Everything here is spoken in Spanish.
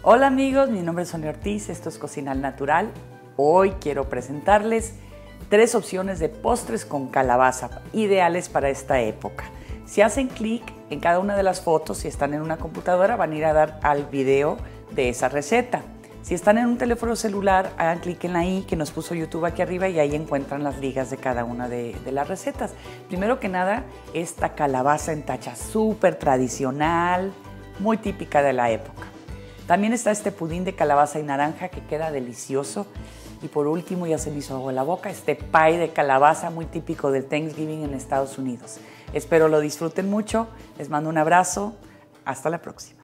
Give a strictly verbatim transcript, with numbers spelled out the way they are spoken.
Hola amigos, mi nombre es Sonia Ortiz, esto es Cocina al Natural. Hoy quiero presentarles tres opciones de postres con calabaza, ideales para esta época. Si hacen clic en cada una de las fotos, si están en una computadora, van a ir a dar al video de esa receta. Si están en un teléfono celular, hagan clic en la i que nos puso YouTube aquí arriba y ahí encuentran las ligas de cada una de, de las recetas. Primero que nada, esta calabaza en tacha súper tradicional, muy típica de la época. También está este pudín de calabaza y naranja que queda delicioso. Y por último, ya se me hizo agua en la boca, este pie de calabaza muy típico del Thanksgiving en Estados Unidos. Espero lo disfruten mucho, les mando un abrazo, hasta la próxima.